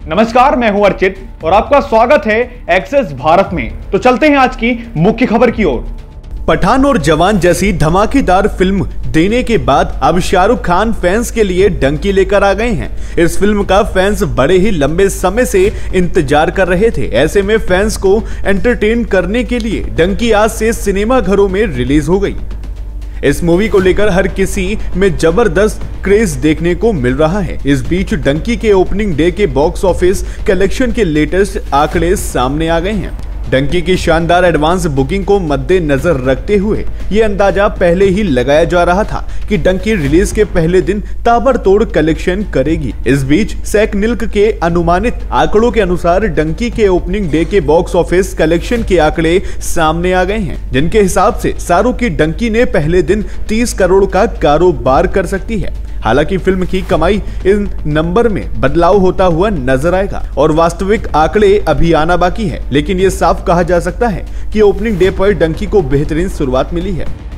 नमस्कार, मैं हूं अर्चित और आपका स्वागत है एक्सेस भारत में। तो चलते हैं आज की मुख्य खबर की ओर। पठान और जवान जैसी धमाकेदार फिल्म देने के बाद अब शाहरुख खान फैंस के लिए डंकी लेकर आ गए हैं। इस फिल्म का फैंस बड़े ही लंबे समय से इंतजार कर रहे थे। ऐसे में फैंस को एंटरटेन करने के लिए डंकी आज से सिनेमा घरों में रिलीज हो गई। इस मूवी को लेकर हर किसी में जबरदस्त क्रेज देखने को मिल रहा है। इस बीच डंकी के ओपनिंग डे के बॉक्स ऑफिस कलेक्शन के लेटेस्ट आंकड़े सामने आ गए हैं। डंकी की शानदार एडवांस बुकिंग को मद्देनजर रखते हुए ये अंदाजा पहले ही लगाया जा रहा था कि डंकी रिलीज के पहले दिन ताबड़तोड़ कलेक्शन करेगी। इस बीच सेकनिल्क के अनुमानित आंकड़ों के अनुसार डंकी के ओपनिंग डे के बॉक्स ऑफिस कलेक्शन के आंकड़े सामने आ गए हैं, जिनके हिसाब से शाहरुख की डंकी ने पहले दिन 30 करोड़ का कारोबार कर सकती है। हालांकि फिल्म की कमाई इन नंबर में बदलाव होता हुआ नजर आएगा और वास्तविक आंकड़े अभी आना बाकी है, लेकिन ये साफ कहा जा सकता है कि ओपनिंग डे पर डंकी को बेहतरीन शुरुआत मिली है।